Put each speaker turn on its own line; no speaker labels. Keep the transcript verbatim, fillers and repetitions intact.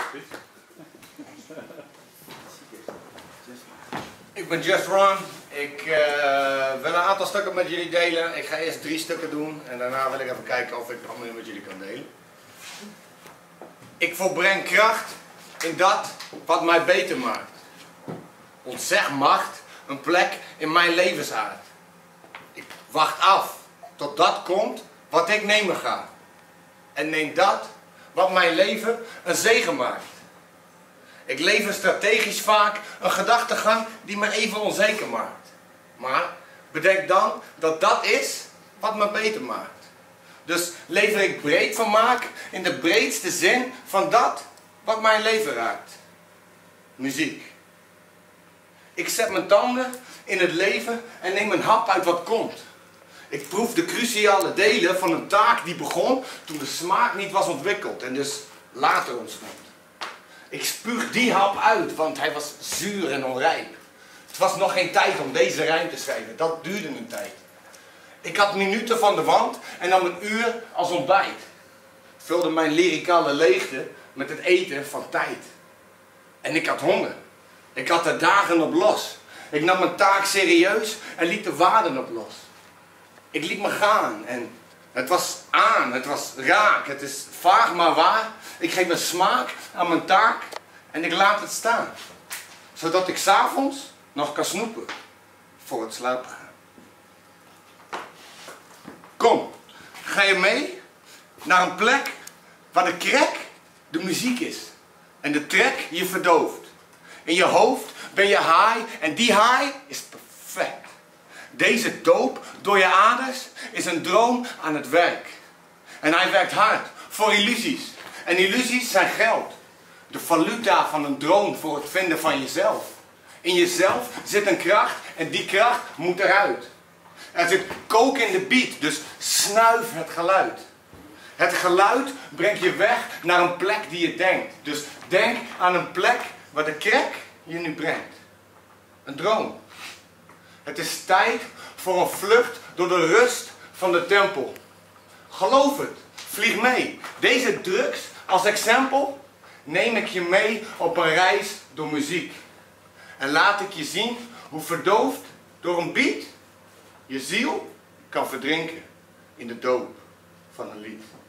Ik ben Just Ron. Ik uh, wil een aantal stukken met jullie delen. Ik ga eerst drie stukken doen en daarna wil ik even kijken of ik nog meer met jullie kan delen. Ik volbreng kracht in dat wat mij beter maakt. Ontzeg macht een plek in mijn levensaard. Ik wacht af tot dat komt wat ik nemen ga. En neem dat wat mijn leven een zegen maakt. Ik lever strategisch vaak een gedachtegang die me even onzeker maakt. Maar bedenk dan dat dat is wat me beter maakt. Dus lever ik breed vermaak in de breedste zin van dat wat mijn leven raakt. Muziek. Ik zet mijn tanden in het leven en neem een hap uit wat komt. Ik proef de cruciale delen van een taak die begon toen de smaak niet was ontwikkeld en dus later ontstond. Ik spuug die hap uit, want hij was zuur en onrijp. Het was nog geen tijd om deze rijm te schrijven, dat duurde een tijd. Ik had minuten van de wand en nam een uur als ontbijt. Vulde mijn lyricale leegte met het eten van tijd. En ik had honger. Ik had er dagen op los. Ik nam mijn taak serieus en liet de waarden op los. Ik liet me gaan en het was aan, het was raak, het is vaag maar waar. Ik geef een smaak aan mijn taak en ik laat het staan. Zodat ik 's avonds nog kan snoepen voor het slapen gaan. Kom, ga je mee naar een plek waar de crack de muziek is. En de trek je verdooft. In je hoofd ben je high en die high is perfect. Deze doop door je aders is een droom aan het werk. En hij werkt hard voor illusies. En illusies zijn geld. De valuta van een droom voor het vinden van jezelf. In jezelf zit een kracht en die kracht moet eruit. Er zit kook in de beat, dus snuif het geluid. Het geluid brengt je weg naar een plek die je denkt. Dus denk aan een plek waar de crack je nu brengt. Een droom. Het is tijd voor een vlucht door de rust van de tempel. Geloof het, vlieg mee. Deze drugs als exempel neem ik je mee op een reis door muziek. En laat ik je zien hoe verdoofd door een beat je ziel kan verdrinken in de doop van een lied.